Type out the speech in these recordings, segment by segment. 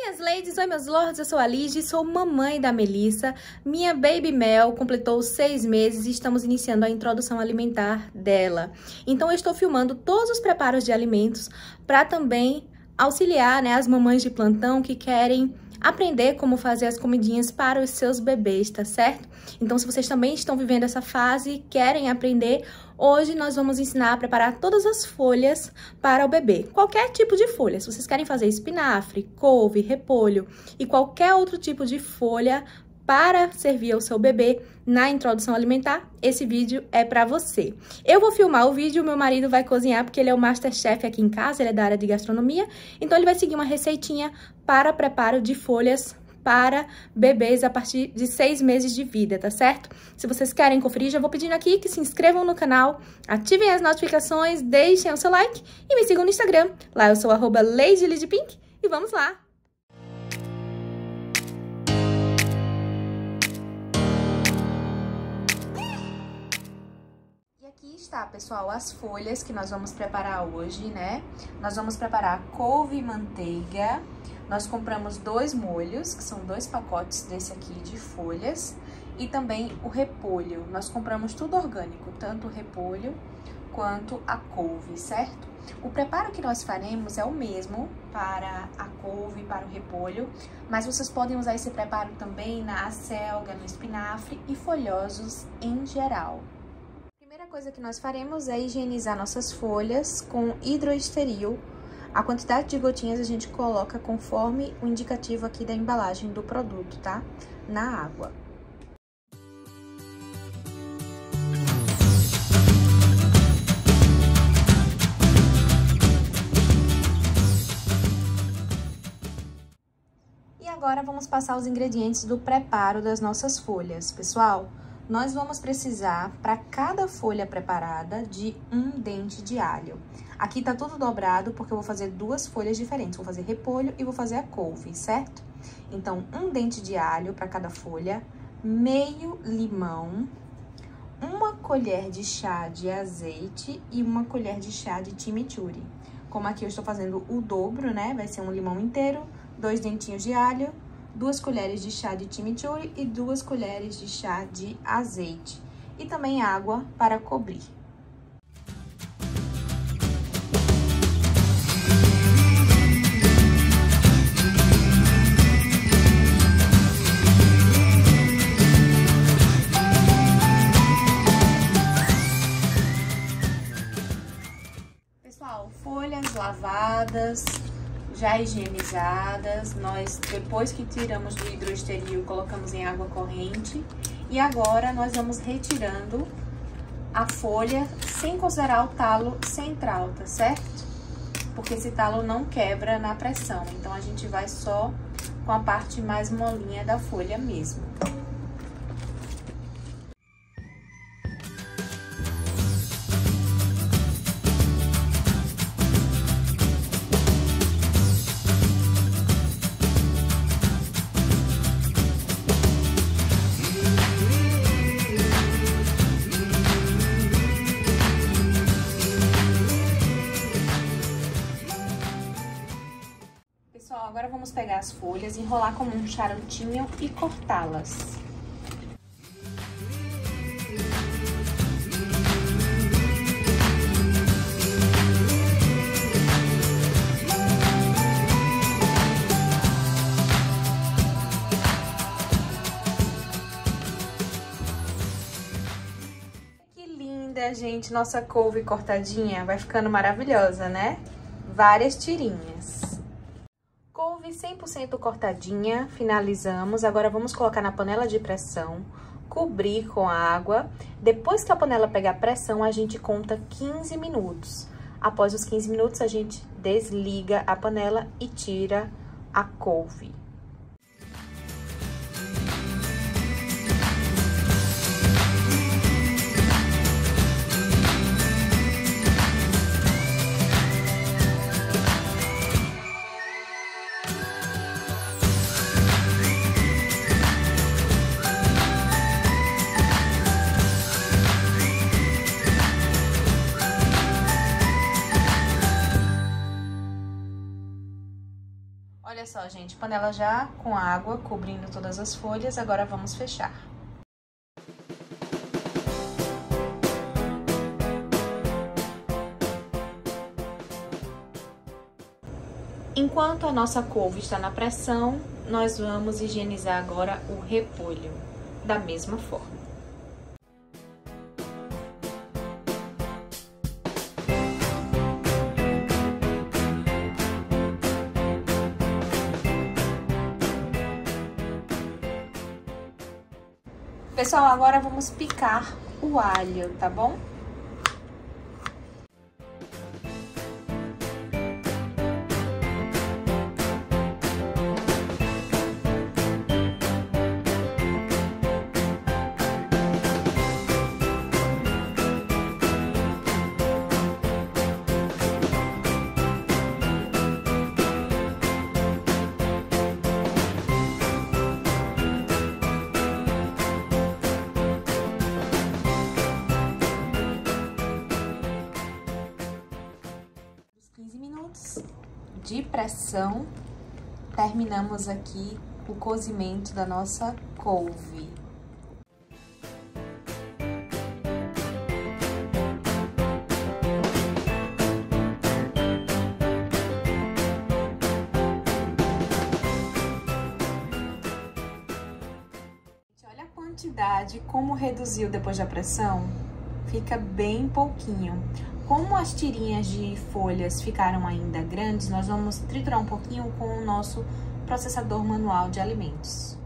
minhas ladies, oi meus lords, eu sou a Ligy, sou mamãe da Melissa. Minha Baby Mel completou 6 meses e estamos iniciando a introdução alimentar dela. Então eu estou filmando todos os preparos de alimentos para também auxiliar, né, as mamães de plantão que querem aprender como fazer as comidinhas para os seus bebês, tá certo? Então, se vocês também estão vivendo essa fase e querem aprender, hoje nós vamos ensinar a preparar todas as folhas para o bebê. Qualquer tipo de folha, se vocês querem fazer espinafre, couve, repolho e qualquer outro tipo de folha para servir ao seu bebê na introdução alimentar, esse vídeo é para você. Eu vou filmar o vídeo, meu marido vai cozinhar porque ele é o Masterchef aqui em casa, ele é da área de gastronomia, então ele vai seguir uma receitinha para preparo de folhas para bebês a partir de 6 meses de vida, tá certo? Se vocês querem conferir, já vou pedindo aqui que se inscrevam no canal, ativem as notificações, deixem o seu like e me sigam no Instagram. Lá eu sou @LadyLidyPink e vamos lá! Aqui está, pessoal, as folhas que nós vamos preparar hoje, né? Nós vamos preparar couve e manteiga. Nós compramos 2 molhos, que são 2 pacotes desse aqui de folhas. E também o repolho. Nós compramos tudo orgânico, tanto o repolho quanto a couve, certo? O preparo que nós faremos é o mesmo para a couve e para o repolho, mas vocês podem usar esse preparo também na acelga, no espinafre e folhosos em geral. A primeira coisa que nós faremos é higienizar nossas folhas com hidroesteril. A quantidade de gotinhas a gente coloca conforme o indicativo aqui da embalagem do produto, tá? Na água. E agora vamos passar os ingredientes do preparo das nossas folhas, pessoal. Nós vamos precisar, para cada folha preparada, de 1 dente de alho. Aqui tá tudo dobrado, porque eu vou fazer 2 folhas diferentes. Vou fazer repolho e vou fazer a couve, certo? Então, 1 dente de alho para cada folha, meio limão, 1 colher de chá de azeite e 1 colher de chá de chimichurri. Como aqui eu estou fazendo o dobro, né? Vai ser um limão inteiro, 2 dentinhos de alho, 2 colheres de chá de chimichurri e 2 colheres de chá de azeite. E também água para cobrir. Pessoal, folhas lavadas, já higienizadas, nós depois que tiramos do hidroesteril, colocamos em água corrente. E agora nós vamos retirando a folha sem considerar o talo central, tá certo? Porque esse talo não quebra na pressão, então a gente vai só com a parte mais molinha da folha mesmo. Pessoal, agora vamos pegar as folhas, enrolar como um charutinho e cortá-las. Que linda, gente, nossa couve cortadinha, vai ficando maravilhosa, né? Várias tirinhas. Couve 100% cortadinha, finalizamos. Agora vamos colocar na panela de pressão, cobrir com a água. Depois que a panela pegar pressão, a gente conta 15 minutos. Após os 15 minutos, a gente desliga a panela e tira a couve. só, gente, panela já com água, cobrindo todas as folhas, agora vamos fechar. Enquanto a nossa couve está na pressão, nós vamos higienizar agora o repolho, da mesma forma. Pessoal, agora vamos picar o alho, tá bom? De pressão, terminamos aqui o cozimento da nossa couve. Olha a quantidade, como reduziu depois da pressão, fica bem pouquinho. Como as tirinhas de folhas ficaram ainda grandes, nós vamos triturar um pouquinho com o nosso processador manual de alimentos.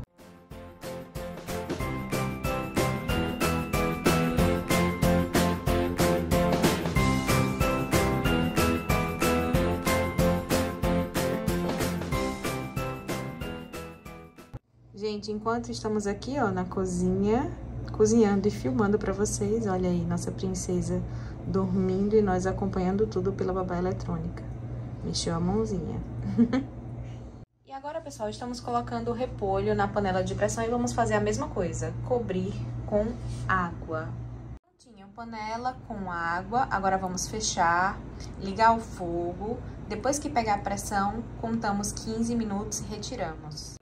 Gente, enquanto estamos aqui, ó, na cozinha, cozinhando e filmando pra vocês, olha aí, nossa princesa dormindo e nós acompanhando tudo pela babá eletrônica. Mexeu a mãozinha. E agora, pessoal, estamos colocando o repolho na panela de pressão e vamos fazer a mesma coisa, cobrir com água. Prontinho, panela com água, agora vamos fechar, ligar o fogo. Depois que pegar a pressão, contamos 15 minutos e retiramos.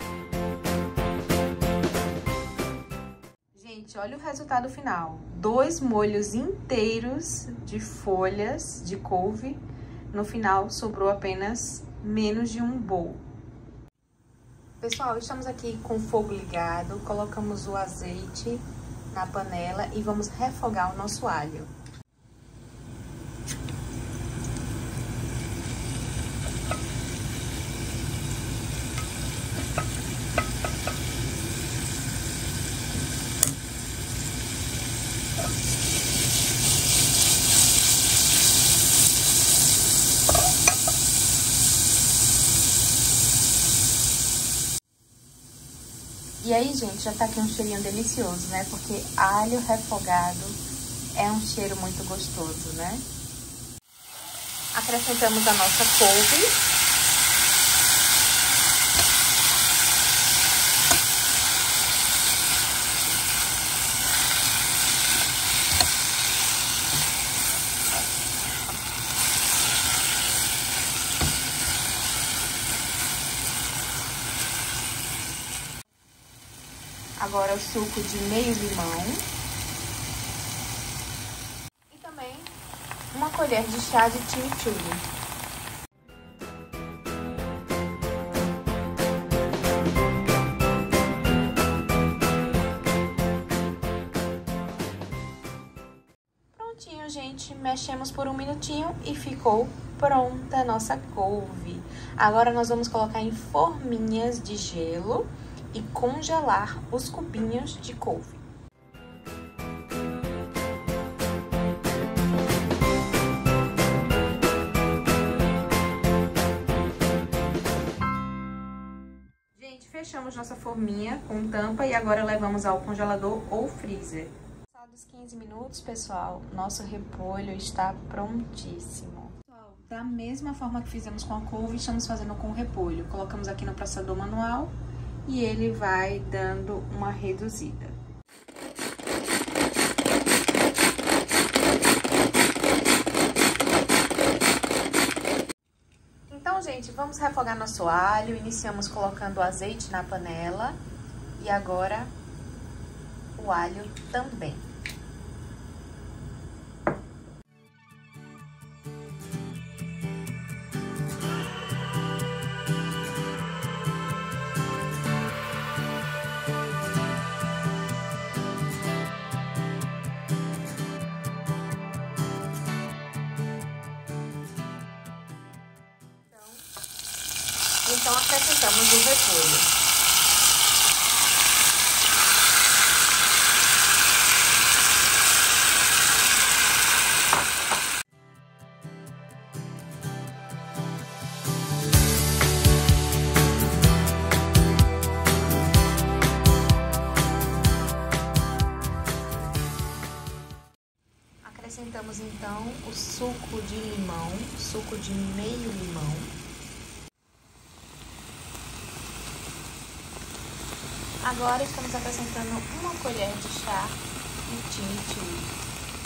Gente, olha o resultado final. 2 molhos inteiros de folhas de couve. No final, sobrou apenas menos de um bowl. Pessoal, estamos aqui com o fogo ligado. Colocamos o azeite na panela e vamos refogar o nosso alho. E aí, gente, já tá aqui um cheirinho delicioso, né? Porque alho refogado é um cheiro muito gostoso, né? Acrescentamos a nossa couve. Agora o suco de meio limão. E também uma colher de chá de chimichurri. Prontinho, gente. Mexemos por um minutinho e ficou pronta a nossa couve. Agora nós vamos colocar em forminhas de gelo e congelar os cubinhos de couve. Gente, fechamos nossa forminha com tampa e agora levamos ao congelador ou freezer. Passados 15 minutos, pessoal, nosso repolho está prontíssimo. Pessoal, da mesma forma que fizemos com a couve, estamos fazendo com o repolho. Colocamos aqui no processador manual e ele vai dando uma reduzida. Então, gente, Vamos refogar nosso alho. Iniciamos colocando o azeite na panela. E agora o alho também. Então, acrescentamos o repolho. Acrescentamos, então, o suco de limão, suco de meio limão. Agora estamos acrescentando uma colher de chá de chimichurri.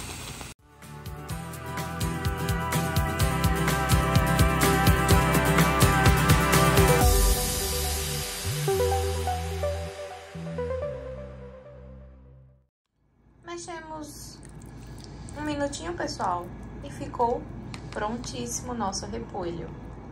Mexemos um minutinho, pessoal, e ficou prontíssimo o nosso repolho.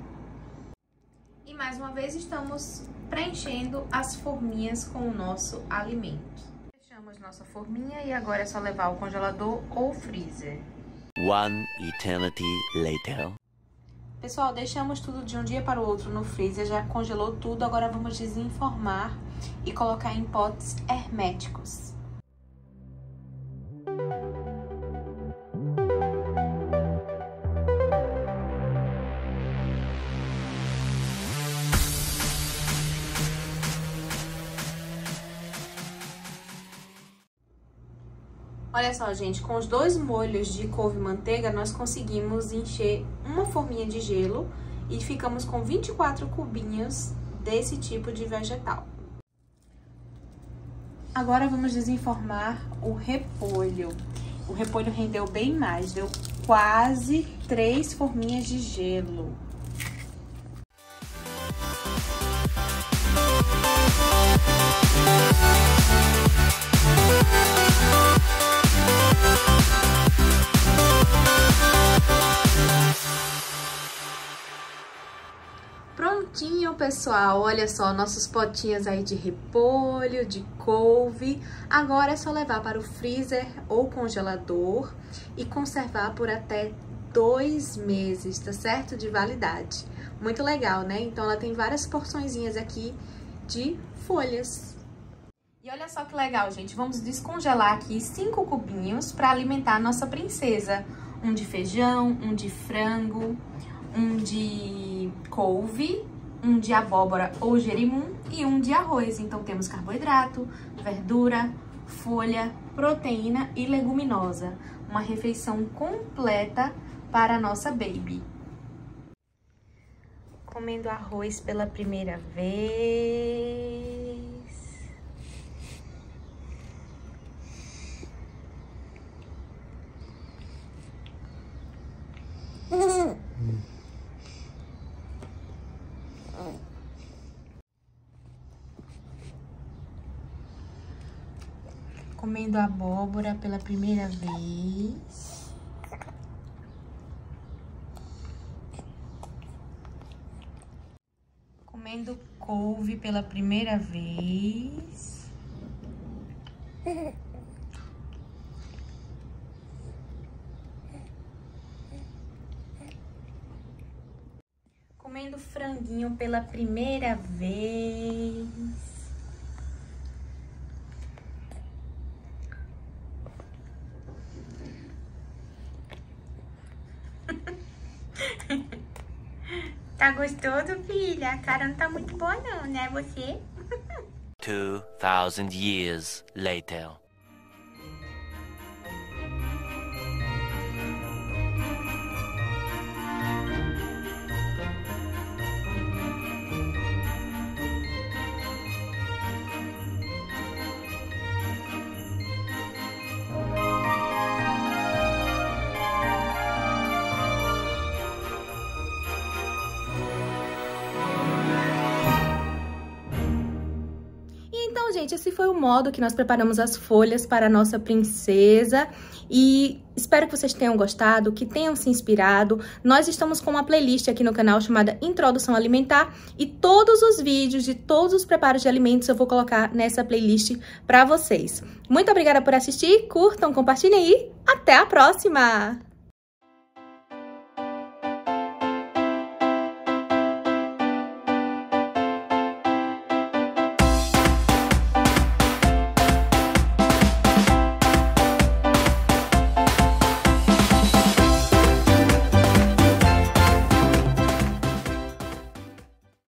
E mais uma vez estamos preenchendo as forminhas com o nosso alimento. Fechamos nossa forminha e agora é só levar ao congelador ou freezer. One eternity later. Pessoal, deixamos tudo de um dia para o outro no freezer, já congelou tudo, agora vamos desenformar e colocar em potes herméticos. Olha só, gente, com os dois molhos de couve-manteiga, nós conseguimos encher uma forminha de gelo e ficamos com 24 cubinhos desse tipo de vegetal. Agora vamos desenformar o repolho. O repolho rendeu bem mais, deu quase 3 forminhas de gelo. Prontinho, pessoal, olha só, nossos potinhos aí de repolho, de couve. Agora é só levar para o freezer ou congelador e conservar por até 2 meses, tá certo? De validade. Muito legal, né? Então ela tem várias porçõezinhas aqui de folhas. E olha só que legal, gente, vamos descongelar aqui 5 cubinhos para alimentar a nossa princesa. Um de feijão, um de frango, um de couve, um de abóbora ou jerimum e um de arroz. Então temos carboidrato, verdura, folha, proteína e leguminosa. Uma refeição completa para a nossa baby. Comendo arroz pela primeira vez. Comendo abóbora pela primeira vez. Comendo couve pela primeira vez. Comendo franguinho pela primeira vez. Tá gostoso, filha? A cara não tá muito boa não, né, você? 2000 years later. gente, esse foi o modo que nós preparamos as folhas para a nossa princesa. E espero que vocês tenham gostado, que tenham se inspirado. Nós estamos com uma playlist aqui no canal chamada Introdução Alimentar. E todos os vídeos de todos os preparos de alimentos eu vou colocar nessa playlist para vocês. Muito obrigada por assistir, curtam, compartilhem e até a próxima!